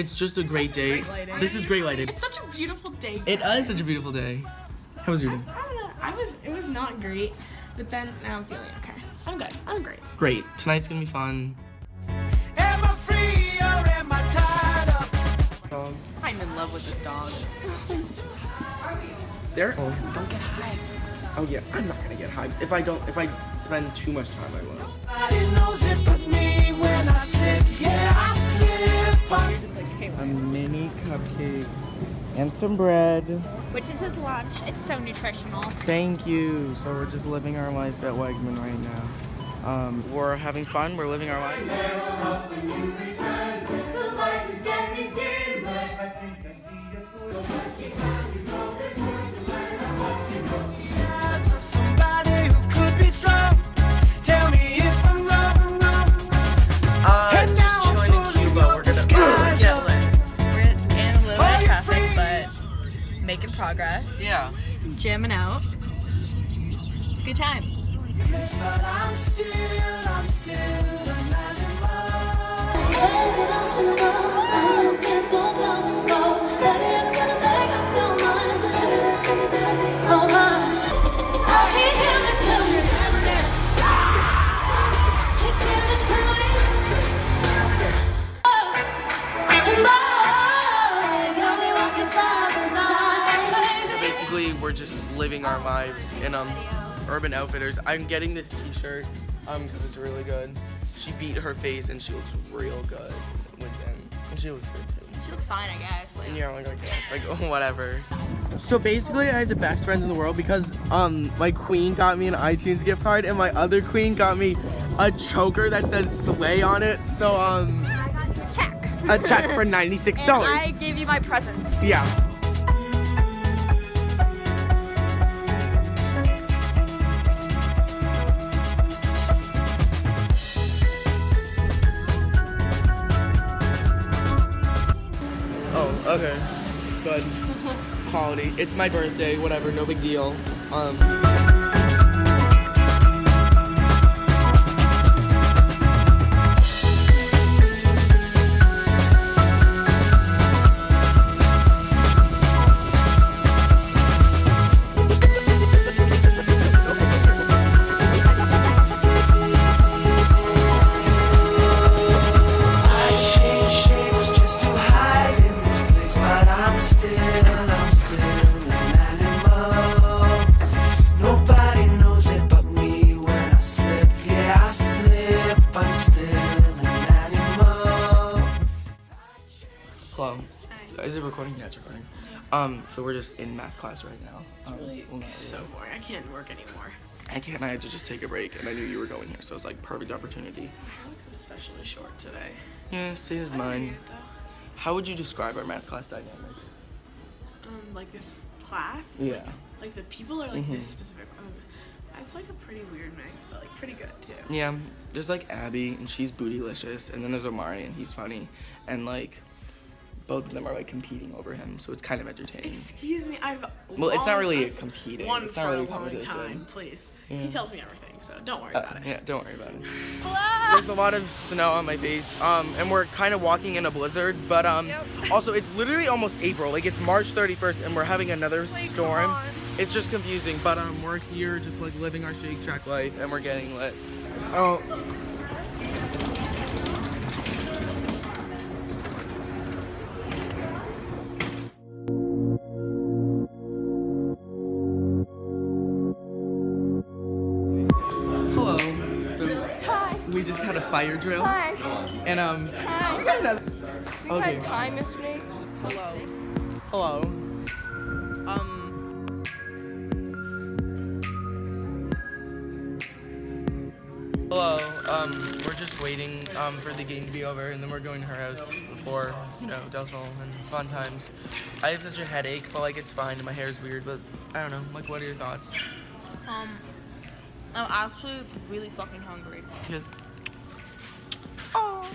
it's just a great day. This is great lighting. It's such a beautiful day, guys. It is such a beautiful day. How was your day? I don't know. It was not great, but then now I'm feeling okay. I'm good. I'm great. Great. Tonight's gonna be fun. Am I free or am I tied up? I'm in love with this dog. There? Don't get hives. Oh yeah, I'm not gonna get hives. If I spend too much time, I will. Nobody knows it but me when I slip. Yeah, I slip. Just like, hey, A mini cupcakes and some bread. Which is his lunch. It's so nutritional. Thank you. So we're just living our lives at Wegman right now. We're having fun. We're living our lives. Somebody who could be strong. Tell me if I'm wrong. Just chilling in Cuba. We're gonna get lit. We're in a little bit of traffic, but making progress. Yeah. Jamming out. It's a good time. But I'm still a man in Basically, we're just living our lives in Urban Outfitters. I'm getting this t-shirt because it's really good. She beat her face and she looks real good with them. And she looks good too. She looks fine, I guess. Like, Yeah, like whatever. So basically, I have the best friends in the world because my queen got me an iTunes gift card and my other queen got me a choker that says Slay on it. So I got a check. a check for $96. And I gave you my presents. Yeah. Okay, good. Quality. It's my birthday, whatever, no big deal. Hello. Is it recording? Yeah, it's recording. So we're just in math class right now. so boring. I can't work anymore. I can't. I had to just take a break, and I knew you were going here, so it's like perfect opportunity. My hair looks especially short today. Yeah, same as mine. How would you describe our math class dynamic? Like this class. Yeah. Like the people are like this specific. It's like a pretty weird mix, but like pretty good too. Yeah. There's like Abby, and she's bootylicious, and then there's Omari, and he's funny, and like both of them are like competing over him, so it's kind of entertaining. Excuse me, Well, it's not really competing. Won It's for not really a long competition. time, please. Yeah. He tells me everything, so don't worry about it. Yeah, don't worry about it. Hello. There's a lot of snow on my face, and we're kind of walking in a blizzard, but also it's literally almost April. Like it's March 31st, and we're having another storm. It's just confusing, but we're here just like living our Shake Shack life, and we're getting lit. Oh. Hello. So Hi. we just had a fire drill. Hi. And Hi. we got another. We Okay. had time yesterday. Hello. Hello. Hello. We're just waiting for the game to be over, and then we're going to her house before, you know, Del Sol and fun times. I have such a headache, but like it's fine. And my hair is weird, but I don't know. Like, what are your thoughts? I'm actually really fucking hungry. Yeah. Oh.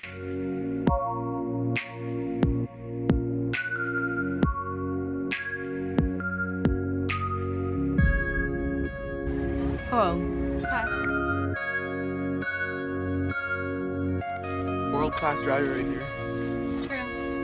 Hello. Hi. World-class driver right here. It's true.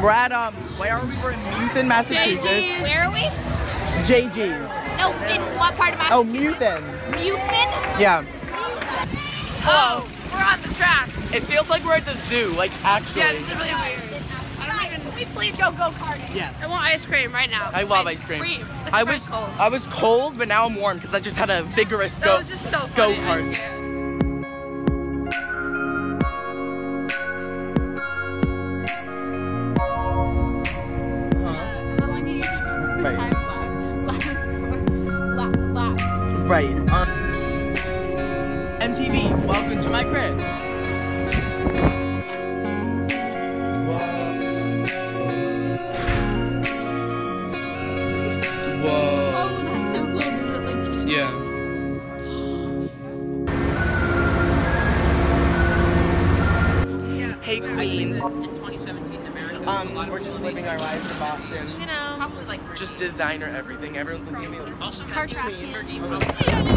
We're at where are we? We're in Muthen, Massachusetts. Where are we? JG's. No, in what part of Oh, Massachusetts? Muthen. Muthen? Yeah. Oh, we're on the track. It feels like we're at the zoo, like actually. Yeah, this is really weird. Can we please go karting? Yes. I want ice cream right now. I love ice cream. I I was cold, but now I'm warm because I just had a vigorous That was just so funny. go-kart. How long do you usually the Right. time laps for? Right. MTV, welcome to my crib. Whoa. Oh, that's so cool. Does it like change? Yeah. Hey Queens. In 2017 in America. We're just living our lives in Boston. You know, Probably like Just designer everything. Everyone's looking at me like, also Kardashian.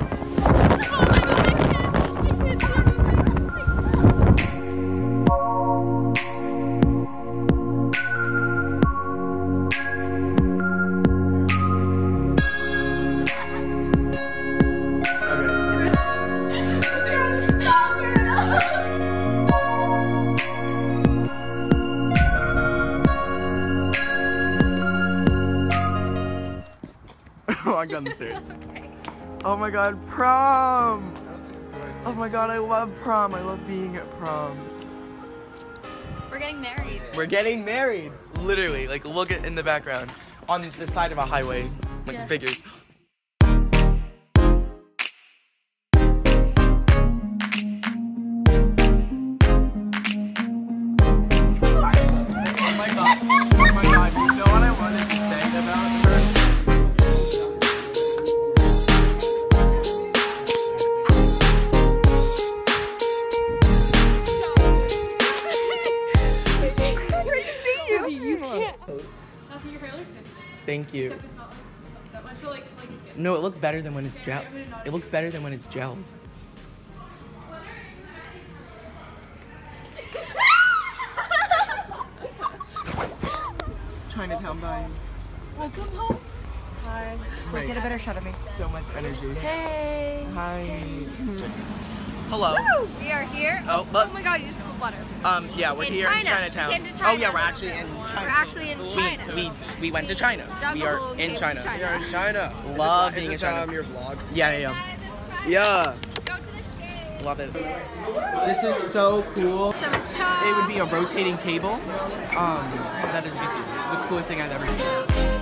oh my god, I'm serious. Oh my god, prom! Oh my god, I love prom. I love being at prom. We're getting married. We're getting married. Literally, like look at in the background. On the side of a highway. Like Yeah. figures. Oh my god. Oh my god. You know what I wanted to say about her? Thank you. No, it looks better than when it's gelled. It looks better than when it's gelled. Chinatown vibes. Welcome home. Hi. Right. Get a better shot of me. So much energy. Hey. Hi. Hello. We are here. Oh, Oh my god, you just spilled butter. Yeah, we're In here in China. Chinatown. We came to Oh China. yeah, we're actually in China. We're actually in China. We went to China. We are Dugaboo in came to China. China. You're in China. Love being in Is China. this your vlog? Yeah. Yeah. Go to the shade. Love it. This is so cool. Some chop. It would be a rotating table. That is the coolest thing I've ever seen.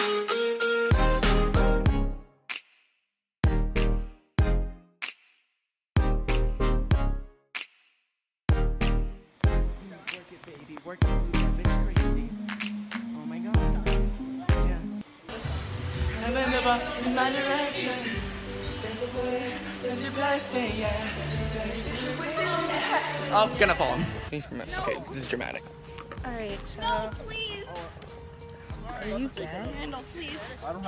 Work it, bitch, crazy. Oh my god. Yeah. Never, never in my direction. Such a blessing, yeah. Oh, gonna fall. Okay, this is dramatic. Alright, so. No, please. Are you gay? Handle, please.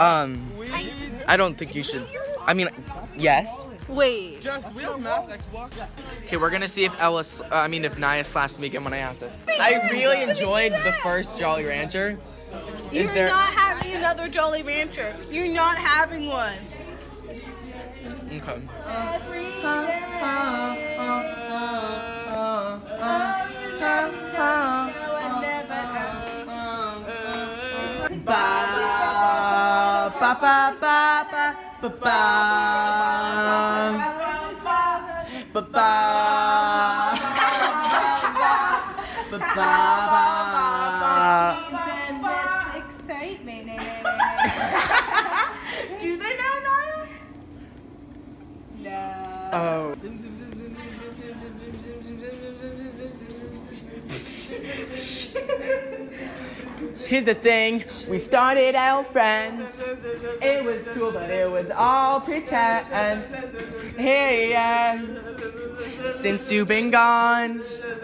I don't think you should. I mean, yes. Wait. Okay, we're gonna see if if Naya slaps me again when I ask this. I really enjoyed the first Jolly Rancher. You're not having another Jolly Rancher. You're not having one. Okay. Ba ba ba ba ba ba ba ba ba ba ba. Do they now, Naya? No. Oh. Here's the thing, we started out friends. It was cool, but it was all pretend. Hey, yeah. Since you've been gone,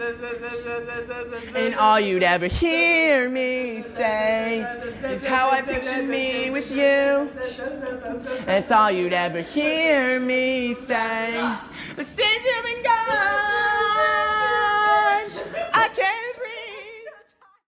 and all you'd ever hear me say is how I pictured me with you. That's all you'd ever hear me say. But since you've been gone.